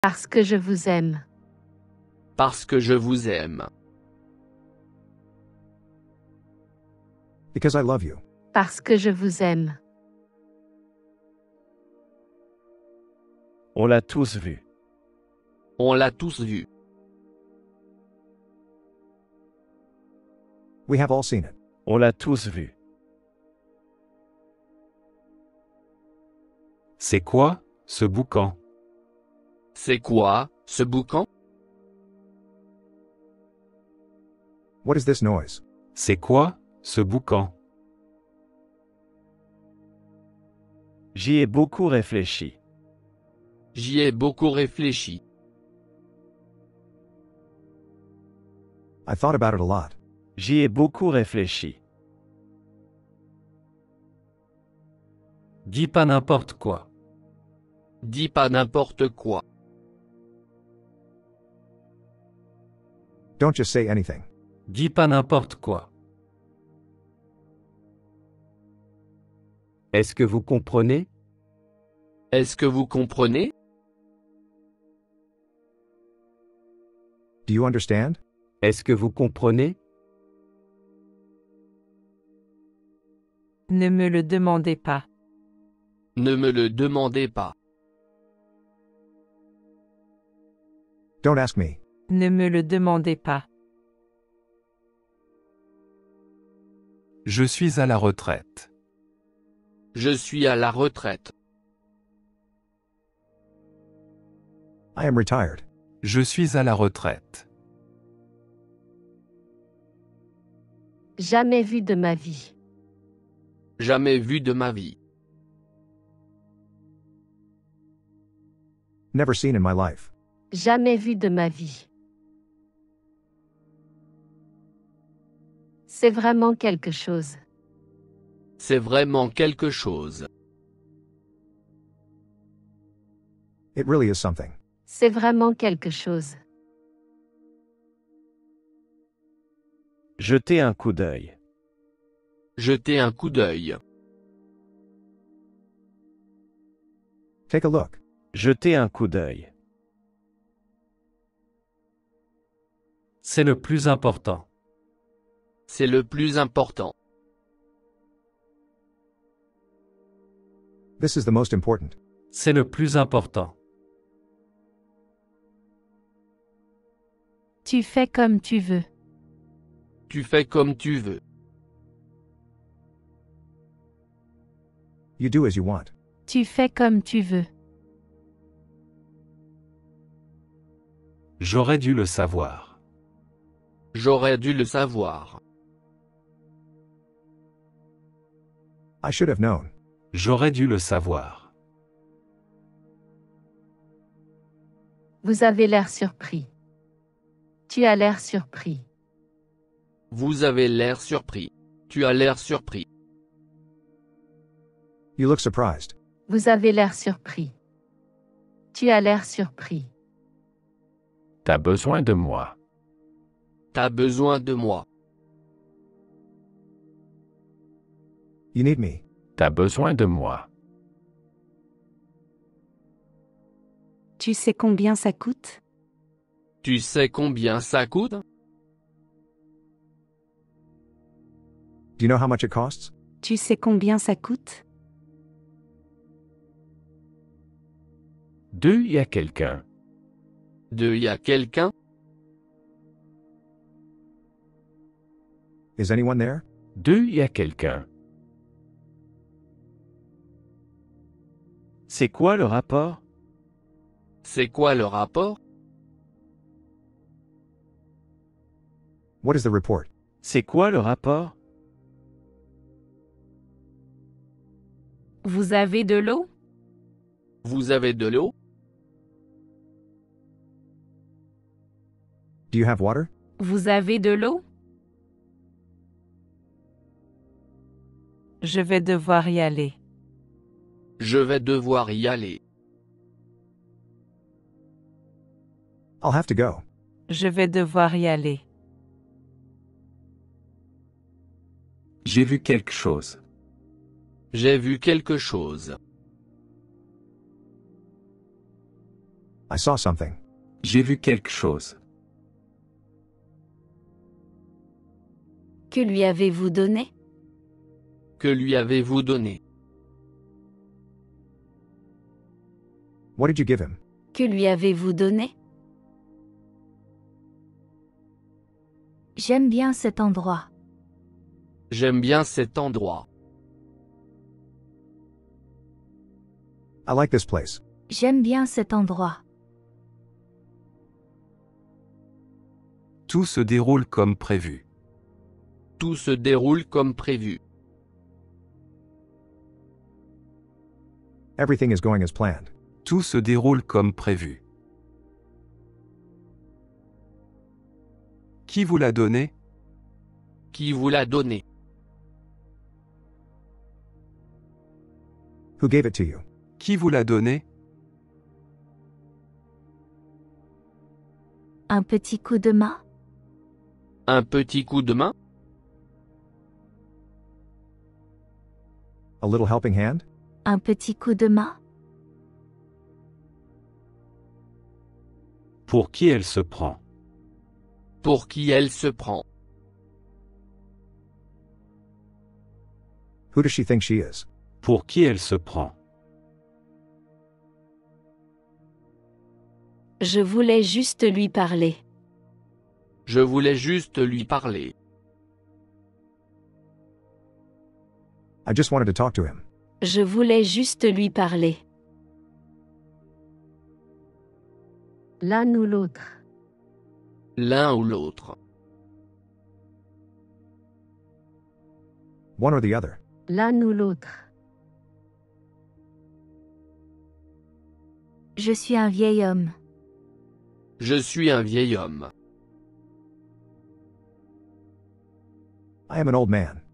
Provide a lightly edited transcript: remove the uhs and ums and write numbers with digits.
Parce que je vous aime. Parce que je vous aime. Because I love you. Parce que je vous aime. On l'a tous vu. On l'a tous vu. We have all seen it. On l'a tous vu. C'est quoi, ce boucan? C'est quoi, ce boucan? What is this noise? C'est quoi, ce boucan? J'y ai beaucoup réfléchi. J'y ai beaucoup réfléchi. I thought about it a lot. J'y ai beaucoup réfléchi. Dis pas n'importe quoi. Dis pas n'importe quoi. Don't just say anything. Dis pas n'importe quoi. Est-ce que vous comprenez? Est-ce que vous comprenez? Do you understand? Est-ce que vous comprenez? Ne me le demandez pas. Ne me le demandez pas. Don't ask me. Ne me le demandez pas. Je suis à la retraite. Je suis à la retraite. I am retired. Je suis à la retraite. Jamais vu de ma vie. Jamais vu de ma vie. Never seen in my life. Jamais vu de ma vie. C'est vraiment quelque chose. C'est vraiment quelque chose. It really is something. C'est vraiment quelque chose. Jetez un coup d'œil. Jetez un coup d'œil. Take a look. Jetez un coup d'œil. C'est le plus important. C'est le plus important. This is the most important. C'est le plus important. Tu fais comme tu veux. Tu fais comme tu veux. You do as you want. Tu fais comme tu veux. J'aurais dû le savoir. J'aurais dû le savoir. I should have known. J'aurais dû le savoir. Vous avez l'air surpris. Tu as l'air surpris. Vous avez l'air surpris. Tu as l'air surpris. You look surprised. Vous avez l'air surpris. Tu as l'air surpris. T'as besoin de moi. T'as besoin de moi. You need me. T'as besoin de moi. Tu sais combien ça coûte? Tu sais combien ça coûte? Do you know how much it costs? Tu sais combien ça coûte? Deux, y a quelqu'un. Y a quelqu'un? Is anyone there? Deux, y a quelqu'un. C'est quoi le rapport? C'est quoi le rapport? What is the report? C'est quoi le rapport? Vous avez de l'eau? Vous avez de l'eau? Do you have water? Vous avez de l'eau? Je vais devoir y aller. Je vais devoir y aller. I'll have to go. Je vais devoir y aller. J'ai vu quelque chose. J'ai vu quelque chose. I saw something. J'ai vu quelque chose. Que lui avez-vous donné? Que lui avez-vous donné? What did you give him? Que lui avez-vous donné? J'aime bien cet endroit. J'aime bien cet endroit. I like this place. J'aime bien cet endroit. Tout se déroule comme prévu. Tout se déroule comme prévu. Everything is going as planned. Tout se déroule comme prévu. Qui vous l'a donné? Qui vous l'a donné? Who gave it to you? Qui vous l'a donné? Un petit coup de main? Un petit coup de main? A little helping hand? Un petit coup de main? Pour qui elle se prend? Pour qui elle se prend? Who does she think she is? Pour qui elle se prend? Je voulais juste lui parler. Je voulais juste lui parler. I just wanted to talk to him. Je voulais juste lui parler. L'un ou l'autre. L'un ou l'autre. One or the other. L'un ou l'autre. Je suis un vieil homme. Je suis un vieil homme. I am an old man.